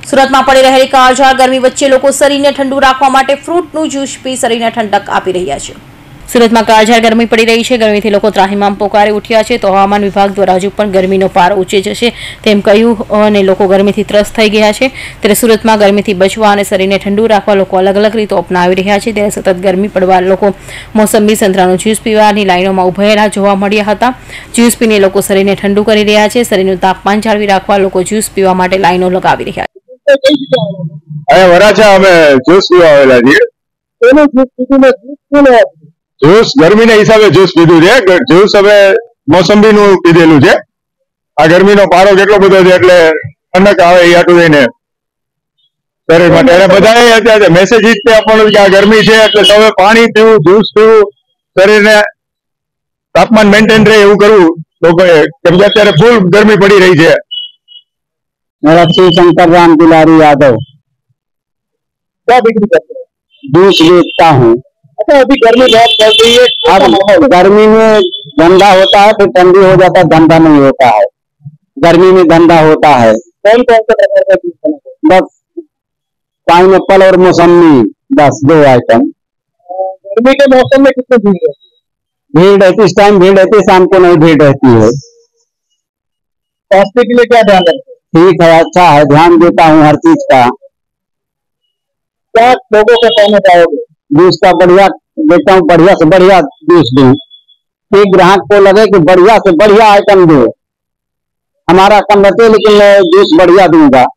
સુરતમાં પડી રહેલી કાળઝાળ ગરમી વચ્ચે લોકો શરીરને ઠંડુ રાખવા માટે ફ્રૂટનું જ્યુસ પી શરીરને ઠંડક આપી રહ્યા છે। સુરતમાં કાળઝાળ ગરમી પડી રહી છે। ગરમીથી લોકો ત્રાહિમામ પોકારી ઉઠ્યા છે તો હવામાન વિભાગ દ્વારા હજુ પણ ગરમીનો પાર ઊંચે જશે તેમ કહ્યું અને લોકો ગરમીથી ત્રસ્ત થઈ ગયા છે। ત્યારે સુરતમાં ગરમીથી બચવા અને શરીરને ઠંડુ રાખવા લોકો અલગ અલગ રીતો અપનાવી રહ્યા છે। ત્યારે સતત ગરમી પડવા લોકો મોસંબી સંતરાનું જ્યુસ પીવાની લાઈનોમાં ઉભેલા જોવા મળ્યા હતા। જ્યુસ પીને લોકો શરીરને ઠંડુ કરી રહ્યા છે। શરીરનું તાપમાન જાળવી રાખવા લોકો જ્યુસ પીવા માટે લાઈનો લગાવી રહ્યા છે। વરાછા અમે જ્યુસ પીવા આવેલા છીએ। જ્યુસ ગરમી ના હિસાબે જ્યુસ પીધું છે। જ્યુસ હવે મોસંબી નું પીધેલું છે। આ ગરમીનો પારો કેટલો બધો છે એટલે ઠંડક આવે એ આટલું થઈને શરીર માટે અને બધાએ અત્યારે મેસેજ જ તે આપવાનું કે આ ગરમી છે એટલે તમે પાણી પીવું, જ્યુસ પીવું, શરીરને તાપમાન મેન્ટેન રહે એવું કરવું લોકોએ, કેમ કે અત્યારે ફૂલ ગરમી પડી રહી છે। मेरा श्री शंकर राम दुलारी यादव। क्या बिक्री करते हैं? जूस बेचता हूँ। अच्छा, अभी गर्मी बहुत पड़ रही है। अब गर्मी में धंधा होता है फिर ठंडी हो जाता है, धंधा नहीं होता है। गर्मी में धंधा होता है। कौन कौन सा प्रकार का जूस बनाते हैं? बस पाइनएप्पल और मौसमी, बस 2 आइटम। गर्मी के मौसम में कितनी भीड़ रहती है? भीड़ रहती, इस टाइम भीड़ रहती है, शाम को नहीं भीड़ रहती है। स्वास्थ्य के लिए क्या ध्यान रखते हैं? ठीक है, अच्छा है, ध्यान देता हूँ हर चीज का। क्या लोगों को कहना चाहोगे? जूस का बढ़िया देता हूँ, बढ़िया से बढ़िया जूस दूं। एक ग्राहक को लगे कि बढ़िया से बढ़िया आइटम दो, हमारा कम रखे लेकिन जूस बढ़िया दूंगा।